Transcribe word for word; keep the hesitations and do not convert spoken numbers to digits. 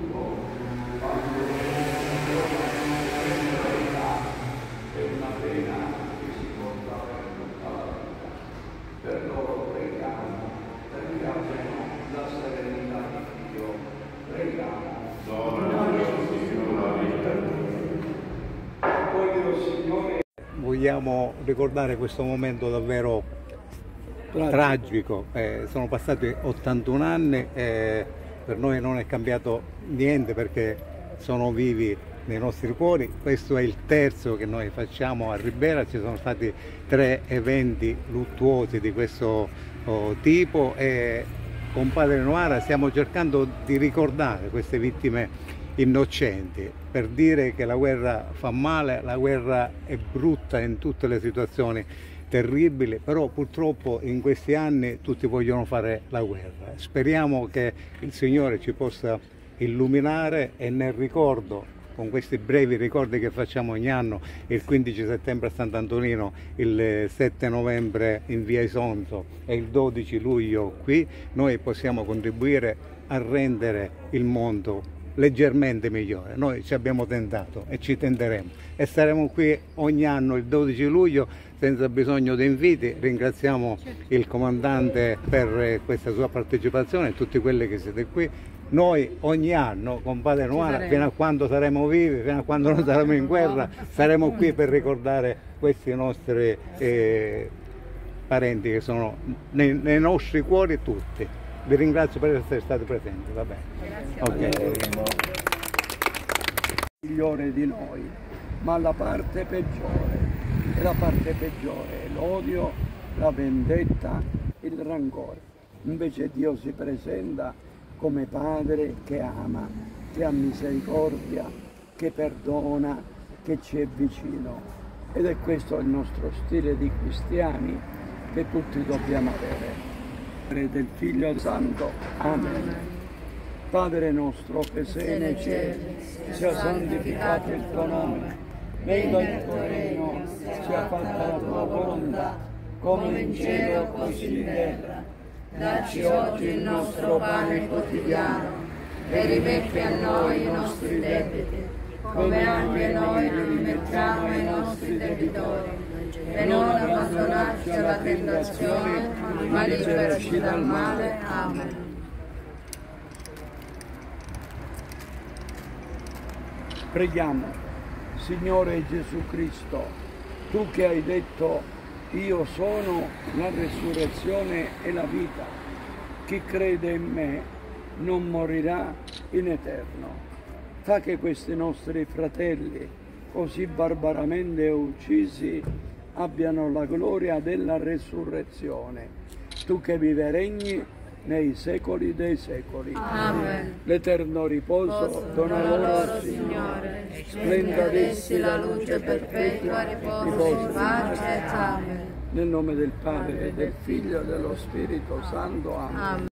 Per loro preghiamo, preghiamo la serenità di Dio, preghiamo. Voglio, Signore. Vogliamo ricordare questo momento davvero tragico, tragico. Eh, sono passati ottantuno anni e per noi non è cambiato niente perché sono vivi nei nostri cuori. Questo è il terzo che noi facciamo a Ribera, ci sono stati tre eventi luttuosi di questo oh, tipo e con Padre Noara stiamo cercando di ricordare queste vittime innocenti per dire che la guerra fa male, la guerra è brutta in tutte le situazioni terribili, però purtroppo in questi anni tutti vogliono fare la guerra. Speriamo che il Signore ci possa illuminare e nel ricordo, con questi brevi ricordi che facciamo ogni anno, il quindici settembre a Sant'Antonino, il sette novembre in via Isonzo e il dodici luglio qui, noi possiamo contribuire a rendere il mondo leggermente migliore. Noi ci abbiamo tentato e ci tenteremo e saremo qui ogni anno il dodici luglio senza bisogno di inviti. Ringraziamo il comandante per questa sua partecipazione e tutti quelli che siete qui. Noi ogni anno con Padre Noara, fino a quando saremo vivi, fino a quando non saremo in guerra, saremo qui per ricordare questi nostri eh, parenti che sono nei, nei nostri cuori tutti. Vi ringrazio per essere stati presenti, va bene. Okay. Migliore di noi, ma la parte peggiore, e la parte peggiore è l'odio, la vendetta, il rancore. Invece Dio si presenta come Padre che ama, che ha misericordia, che perdona, che ci è vicino. Ed è questo il nostro stile di cristiani che tutti dobbiamo avere. Del Figlio Santo. Amen. Padre nostro che sei nei cieli, sia santificato il tuo nome, venga il tuo regno, sia fatta la tua volontà, come in cielo così in terra. Dacci oggi il nostro pane quotidiano e rimetti a noi i nostri debiti, come anche noi rimettiamo ai nostri debitori. E non abbandonarci alla tentazione, ma liberaci dal male. Amen. Preghiamo. Signore Gesù Cristo, tu che hai detto io sono la resurrezione e la vita, chi crede in me non morirà in eterno. Fa che questi nostri fratelli, così barbaramente uccisi, abbiano la gloria della resurrezione. Tu che vive e regni nei secoli dei secoli. Amen. L'eterno riposo dona loro, Signore, splenda ad essi la luce perpetua, riposo in pace. Amen. Nel nome del Padre, del Figlio e dello Spirito Santo. Amen. Amen.